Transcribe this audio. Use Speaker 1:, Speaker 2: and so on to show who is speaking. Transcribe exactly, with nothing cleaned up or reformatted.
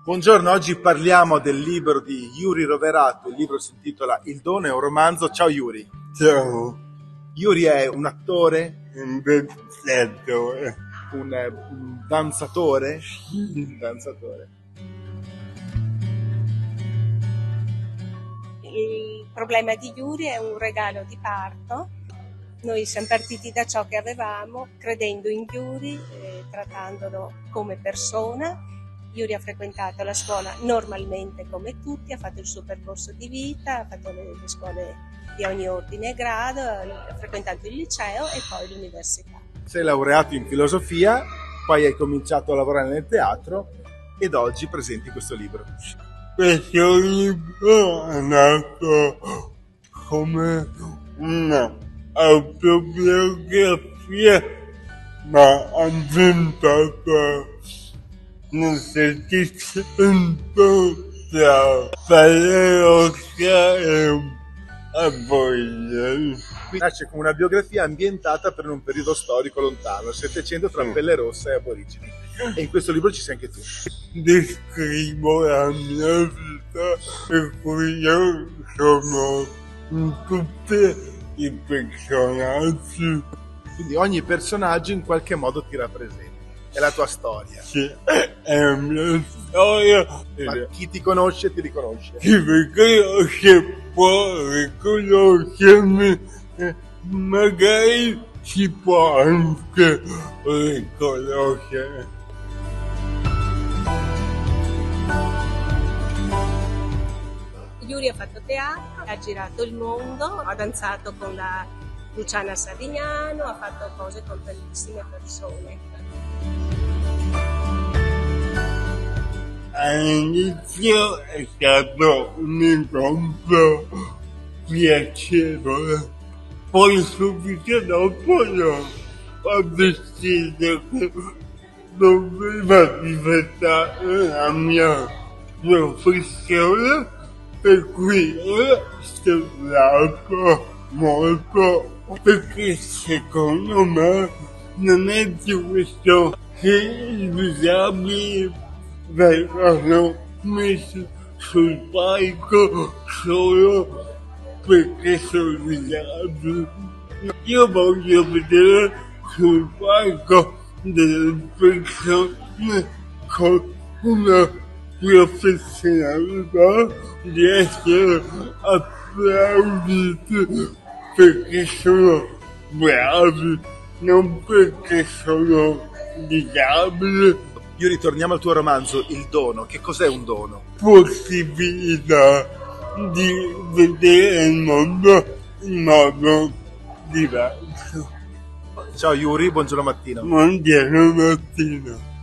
Speaker 1: Buongiorno, oggi parliamo del libro di Yuri Roverato, il libro si intitola Il dono, è un romanzo. Ciao Yuri.
Speaker 2: Ciao.
Speaker 1: Yuri è un attore,
Speaker 2: Un danzatore.
Speaker 1: un, eh, un danzatore, un danzatore.
Speaker 3: Il problema di Yuri è un regalo di parto. Noi siamo partiti da ciò che avevamo, credendo in Yuri, eh, trattandolo come persona. Yuri ha frequentato la scuola normalmente come tutti, ha fatto il suo percorso di vita, ha fatto le, le scuole di ogni ordine e grado, ha frequentato il liceo e poi l'università.
Speaker 1: Sei laureato in filosofia, poi hai cominciato a lavorare nel teatro ed oggi presenti questo libro.
Speaker 2: Questo libro è nato come una autobiografia, ma ambientata nel Settecento tra Pellerossa e Avoria.
Speaker 1: Qui nasce come una biografia ambientata per un periodo storico lontano, il Settecento tra Pellerossa e Aborigini. E in questo libro ci sei anche tu.
Speaker 2: Descrivo la mia vita per cui io sono in tutti i personaggi.
Speaker 1: Quindi ogni personaggio in qualche modo ti rappresenta. È la tua storia.
Speaker 2: Sì, è la mia storia.
Speaker 1: Ma chi ti conosce ti riconosce.
Speaker 2: Chi mi conosce può riconoscermi, magari si può anche riconoscere.
Speaker 3: Yuri ha fatto teatro, ha girato il mondo, ha danzato con la Luciana Savignano, ha fatto cose con tantissime persone.
Speaker 2: All'inizio è stato un incontro piacevole, poi subito dopo no, ho deciso che doveva diventare la mia professione, per cui ho studiato molto, perché secondo me non è giusto che i disabili vengono messi sul palco solo perché sono disabili. Io voglio vedere sul palco delle persone con una professionalità di essere applauditi perché sono bravi, non perché sono disabili.
Speaker 1: Io ritorniamo al tuo romanzo, Il dono. Che cos'è un dono?
Speaker 2: Possibilità di vedere il mondo in modo diverso.
Speaker 1: Ciao Yuri, buongiorno Martino.
Speaker 2: Buongiorno Martino.